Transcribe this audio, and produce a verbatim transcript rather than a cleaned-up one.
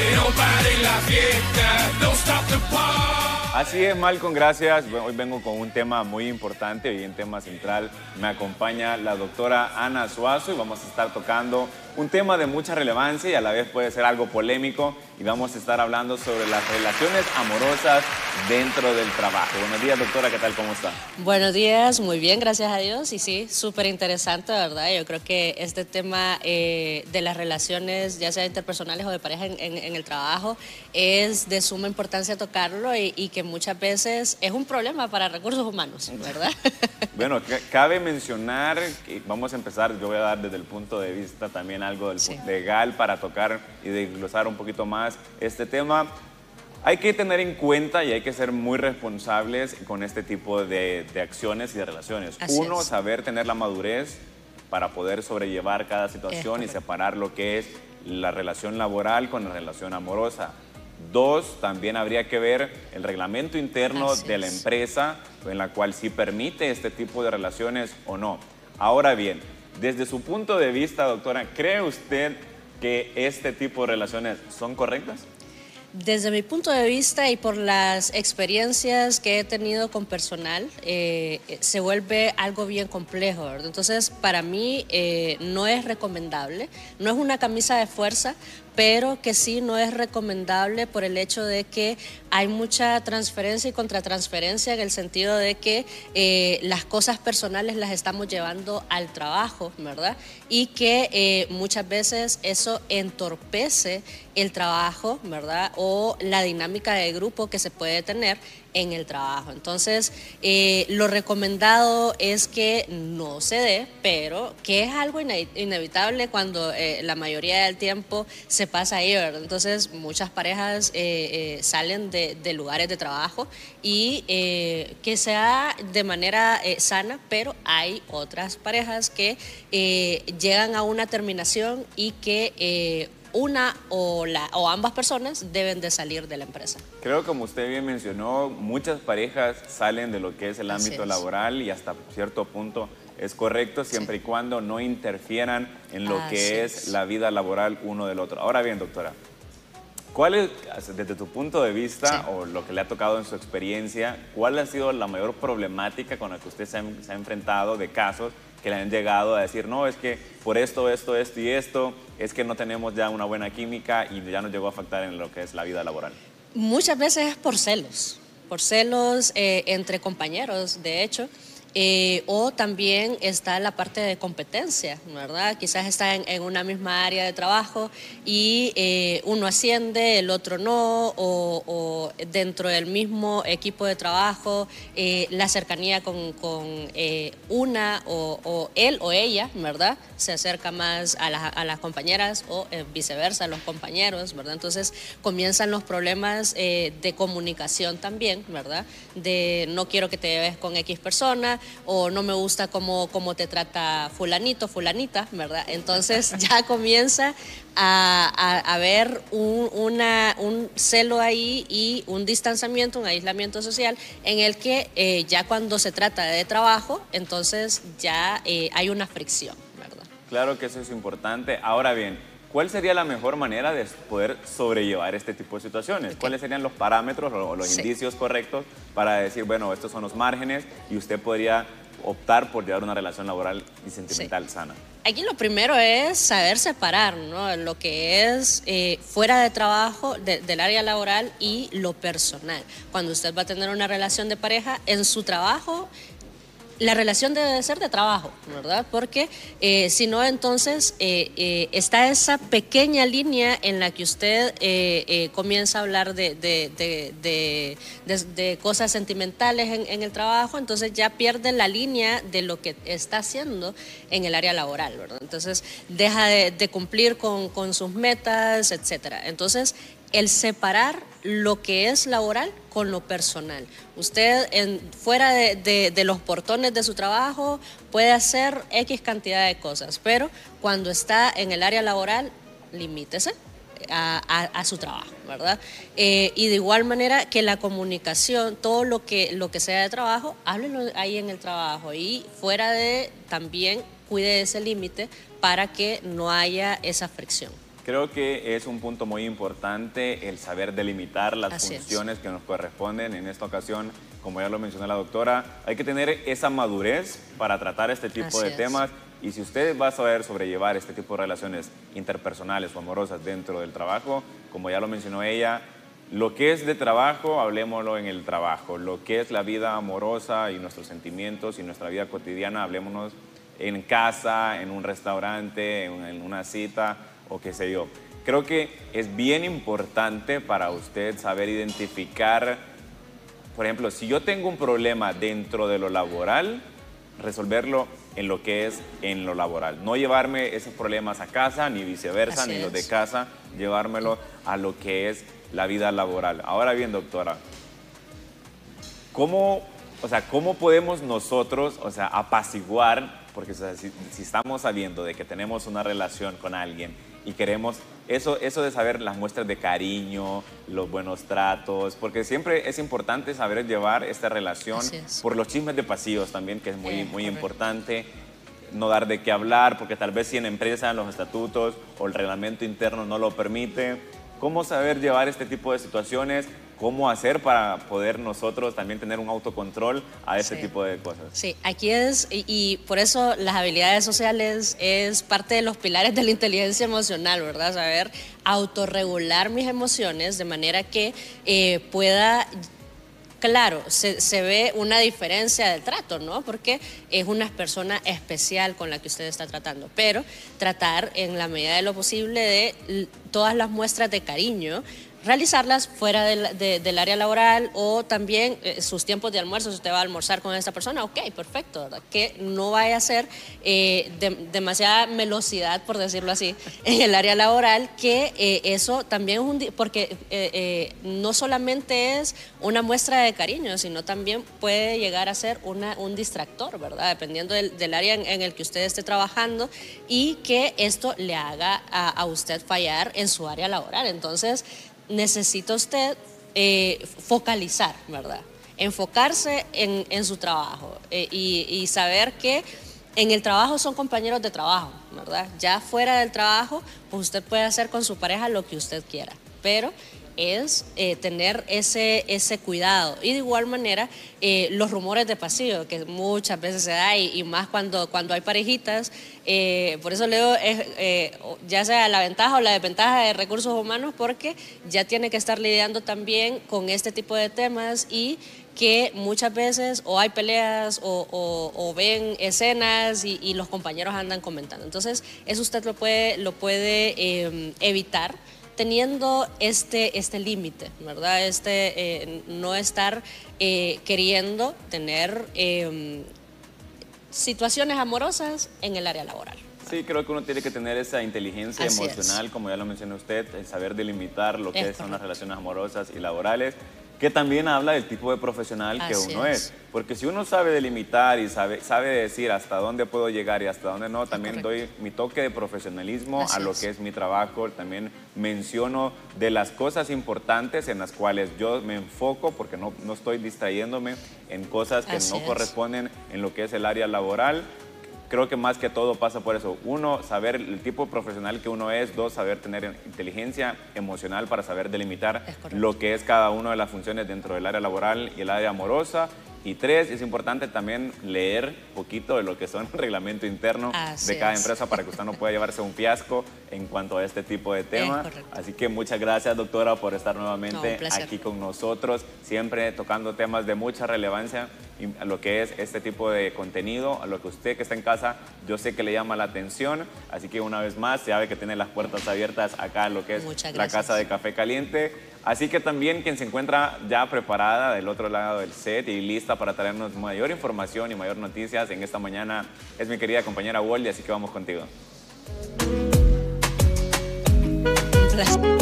Así es, Malcolm, gracias. Bueno, hoy vengo con un tema muy importante, hoy en tema central me acompaña la doctora Ana Suazo y vamos a estar tocando un tema de mucha relevancia y a la vez puede ser algo polémico y vamos a estar hablando sobre las relaciones amorosas dentro del trabajo. Buenos días, doctora, ¿qué tal? ¿Cómo está? Buenos días, muy bien, gracias a Dios. Y sí, súper interesante, ¿verdad? Yo creo que este tema eh, de las relaciones, ya sea interpersonales o de pareja en, en, en el trabajo, es de suma importancia tocarlo y, y que muchas veces es un problema para recursos humanos, ¿verdad? Bueno, cabe mencionar que vamos a empezar, yo voy a dar desde el punto de vista también algo del Sí. legal para tocar y desglosar un poquito más este tema. Hay que tener en cuenta y hay que ser muy responsables con este tipo de, de acciones y de relaciones. Así Uno, es. saber tener la madurez para poder sobrellevar cada situación y correcto. separar lo que es la relación laboral con la relación amorosa. Dos, también habría que ver el reglamento interno Así de la es. empresa en la cual sí permite este tipo de relaciones o no. Ahora bien, desde su punto de vista, doctora, ¿cree usted que este tipo de relaciones son correctas? Desde mi punto de vista y por las experiencias que he tenido con personal, eh, se vuelve algo bien complejo, ¿verdad? Entonces, para mí eh, no es recomendable, no es una camisa de fuerza, pero que sí no es recomendable por el hecho de que hay mucha transferencia y contratransferencia en el sentido de que eh, las cosas personales las estamos llevando al trabajo, ¿verdad? Y que eh, muchas veces eso entorpece el trabajo, ¿verdad? O la dinámica de grupo que se puede tener en el trabajo. Entonces, eh, lo recomendado es que no se dé, pero que es algo ine inevitable cuando eh, la mayoría del tiempo se pasa ahí, ¿verdad? Entonces, muchas parejas eh, eh, salen de, de lugares de trabajo y eh, que sea de manera eh, sana, pero hay otras parejas que eh, llegan a una terminación y que eh, una o, la, o ambas personas deben de salir de la empresa. Creo, como usted bien mencionó, muchas parejas salen de lo que es el Así ámbito es. laboral y hasta cierto punto es correcto siempre Sí. y cuando no interfieran en lo Así que es es. la vida laboral uno del otro. Ahora bien, doctora, ¿cuál es, desde tu punto de vista Sí. o lo que le ha tocado en su experiencia, cuál ha sido la mayor problemática con la que usted se ha, se ha enfrentado de casos que le han llegado a decir, no, es que por esto, esto, esto y esto, es que no tenemos ya una buena química y ya nos llegó a afectar en lo que es la vida laboral? Muchas veces es por celos, por celos eh, entre compañeros, de hecho. Eh, o también está la parte de competencia, ¿verdad? Quizás está en, en una misma área de trabajo y eh, uno asciende, el otro no, o, o dentro del mismo equipo de trabajo, eh, la cercanía con, con eh, una o, o él o ella, ¿verdad? Se acerca más a, la, a las compañeras o eh, viceversa, a los compañeros, ¿verdad? Entonces comienzan los problemas eh, de comunicación también, ¿verdad? De no quiero que te lleves con X persona, o no me gusta cómo, cómo te trata fulanito, fulanita, ¿verdad? Entonces ya comienza a, a, a ver un, una, un celo ahí y un distanciamiento, un aislamiento social en el que eh, ya cuando se trata de trabajo, entonces ya eh, hay una fricción, ¿verdad? Claro que eso es importante. Ahora bien, ¿cuál sería la mejor manera de poder sobrellevar este tipo de situaciones? Okay. ¿Cuáles serían los parámetros o los Sí. indicios correctos para decir, bueno, estos son los márgenes y usted podría optar por llevar una relación laboral y sentimental Sí. sana? Aquí lo primero es saber separar, ¿no? Lo que es eh, fuera de trabajo, de, del área laboral y lo personal. Cuando usted va a tener una relación de pareja, en su trabajo, la relación debe de ser de trabajo, ¿verdad? Porque eh, si no, entonces eh, eh, está esa pequeña línea en la que usted eh, eh, comienza a hablar de, de, de, de, de, de cosas sentimentales en, en el trabajo, entonces ya pierde la línea de lo que está haciendo en el área laboral, ¿verdad? Entonces deja de, de cumplir con, con sus metas, etcétera. Entonces, el separar lo que es laboral con lo personal. Usted en, fuera de, de, de los portones de su trabajo puede hacer X cantidad de cosas, pero cuando está en el área laboral, limítese a, a, a su trabajo, ¿verdad? Eh, y de igual manera que la comunicación, todo lo que, lo que sea de trabajo, háblelo ahí en el trabajo y fuera de también cuide ese límite para que no haya esa fricción. Creo que es un punto muy importante el saber delimitar las Así funciones es. que nos corresponden. En esta ocasión, como ya lo mencionó la doctora, hay que tener esa madurez para tratar este tipo Así de es. temas. Y si usted va a saber sobrellevar este tipo de relaciones interpersonales o amorosas dentro del trabajo, como ya lo mencionó ella, lo que es de trabajo, hablemoslo en el trabajo. Lo que es la vida amorosa y nuestros sentimientos y nuestra vida cotidiana, hablémonos en casa, en un restaurante, en en una cita o qué sé yo. Creo que es bien importante para usted saber identificar, por ejemplo, si yo tengo un problema dentro de lo laboral, resolverlo en lo que es en lo laboral. No llevarme esos problemas a casa, ni viceversa, Así ni los de es. casa, llevármelo a lo que es la vida laboral. Ahora bien, doctora, ¿cómo, o sea, ¿cómo podemos nosotros, o sea, apaciguar? Porque o sea, si, si estamos sabiendo de que tenemos una relación con alguien y queremos eso, eso de saber las muestras de cariño, los buenos tratos, porque siempre es importante saber llevar esta relación Así es. por los chismes de pasillos también, que es muy, Eh, muy correcto. importante. No dar de qué hablar, porque tal vez si en empresa los estatutos o el reglamento interno no lo permite. ¿Cómo saber llevar este tipo de situaciones? ¿Cómo hacer para poder nosotros también tener un autocontrol a este Sí. tipo de cosas? Sí, aquí es, y, y por eso las habilidades sociales es parte de los pilares de la inteligencia emocional, ¿verdad? Saber autorregular mis emociones de manera que eh, pueda. Claro, se, se ve una diferencia de trato, ¿no? Porque es una persona especial con la que usted está tratando, pero tratar en la medida de lo posible de l- todas las muestras de cariño, realizarlas fuera del, de- del área laboral o también eh, sus tiempos de almuerzo, si usted va a almorzar con esta persona, ok, perfecto, ¿verdad? Que no vaya a ser eh, de- demasiada melosidad, por decirlo así, en el área laboral, que eh, eso también es un... di- porque eh, eh, no solamente es una muestra de cariño, sino también puede llegar a ser una, un distractor, ¿verdad? Dependiendo del, del área en, en el que usted esté trabajando y que esto le haga a, a usted fallar en su área laboral. Entonces, necesita usted eh, focalizar, ¿verdad? Enfocarse en, en su trabajo eh, y, y saber que en el trabajo son compañeros de trabajo, ¿verdad? Ya fuera del trabajo, pues usted puede hacer con su pareja lo que usted quiera, pero es eh, tener ese, ese cuidado. Y de igual manera, eh, los rumores de pasillo, que muchas veces se da, y, y más cuando, cuando hay parejitas, eh, por eso leo, es, eh, ya sea la ventaja o la desventaja de recursos humanos, porque ya tiene que estar lidiando también con este tipo de temas y que muchas veces o hay peleas o, o, o ven escenas y, y los compañeros andan comentando. Entonces, eso usted lo puede, lo puede eh, evitar teniendo este, este límite, ¿verdad? Este, eh, no estar eh, queriendo tener eh, situaciones amorosas en el área laboral. Sí, creo que uno tiene que tener esa inteligencia Así emocional, es. como ya lo mencionó usted, el saber delimitar lo que Es son las correcto. relaciones amorosas y laborales, que también habla del tipo de profesional que Así uno es. es. Porque si uno sabe delimitar y sabe, sabe decir hasta dónde puedo llegar y hasta dónde no, también doy correcto. mi toque de profesionalismo Así a lo es. que es mi trabajo. También menciono de las cosas importantes en las cuales yo me enfoco, porque no, no estoy distrayéndome en cosas que Así no es. corresponden en lo que es el área laboral. Creo que más que todo pasa por eso. Uno, saber el tipo de profesional que uno es. Dos, saber tener inteligencia emocional para saber delimitar Es correcto. lo que es cada una de las funciones dentro del área laboral y el área amorosa. Y tres, es importante también leer poquito de lo que son el reglamento interno Así de cada es. empresa para que usted no pueda llevarse un fiasco en cuanto a este tipo de temas. correcto. Así que muchas gracias, doctora, por estar No, nuevamente un placer. aquí con nosotros, siempre tocando temas de mucha relevancia y a lo que es este tipo de contenido, a lo que usted que está en casa, yo sé que le llama la atención. Así que una vez más, sabe que tiene las puertas abiertas acá en lo que es Muchas la gracias. Casa de Café Caliente. Así que también quien se encuentra ya preparada del otro lado del set y lista para traernos mayor información y mayor noticias en esta mañana es mi querida compañera Wally, así que vamos contigo. Un placer.